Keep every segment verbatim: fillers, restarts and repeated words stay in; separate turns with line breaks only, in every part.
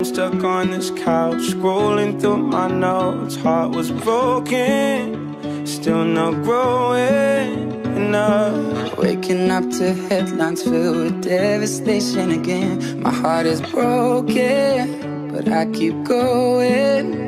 stuck on this couch, scrolling through my notes. Heart was broken, still not growing enough.
Waking up to headlines filled with devastation again. My heart is broken, but I keep going.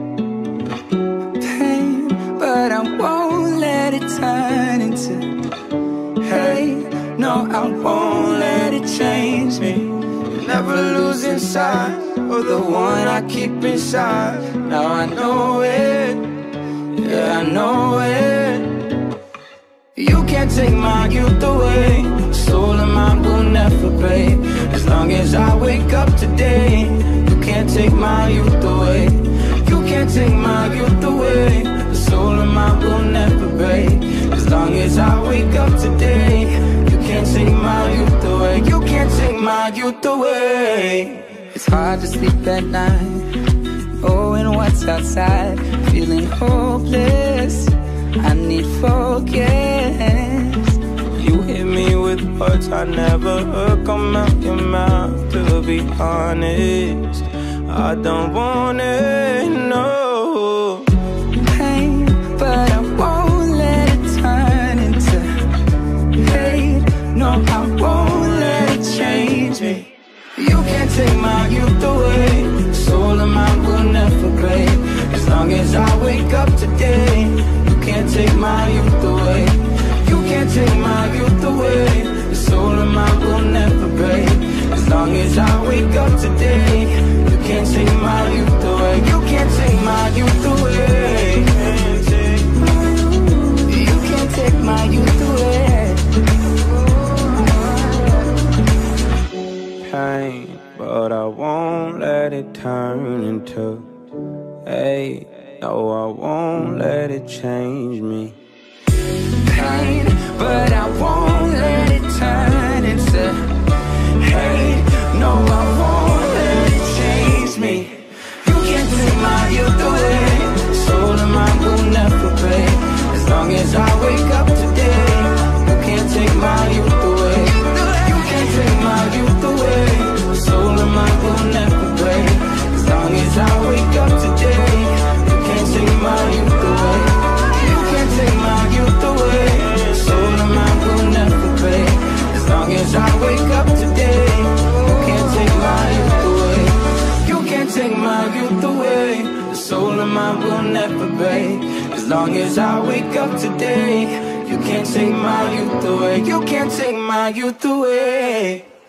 Pain, but I won't let it turn into hate. No, I won't let it change me. Never losing sight of the one I keep inside. Now I know it, yeah, I know it. You can't take my youth away. Soul of mine will never pay. As long as I wake up today. You can't take my youth away. You can't take my youth away. The soul of mine will never break. As long as I wake up today. You can't take my youth away. You can't take my youth away. It's hard to sleep at night, knowing what's outside, feeling hopeless. I need focus.
You hit me with words I never heard come out your mouth. To be honest, I don't want it, no.
Pain, but I won't let it turn into hate. No, I won't let it change me. You can't take my youth away. Soul of mine will never break. As long as I wake up today. You can't take my youth away. You can't take my youth away. The soul of mine will never break. As long as I wake up today. You can't take my youth away. You can't take my youth away. You can't take my youth away.
Pain, but I won't let it turn into hate. No, I won't let it change me.
Pain, but I won't let it turn into hate. No, I won't let it change me. You can't take my youth away. Soul of mine will never break. As long as I wake up today. You can't take my youth away. You can't take my youth away. Soul of mine will never break. As long as I wake up today. You can't take my youth away. You can't take my youth away. Soul of mine will never break. As long as I wake up today. You can't take my youth away. You can't take my youth away. The soul of mine will never break. As long as I wake up today. You can't take my youth away. You can't take my youth away.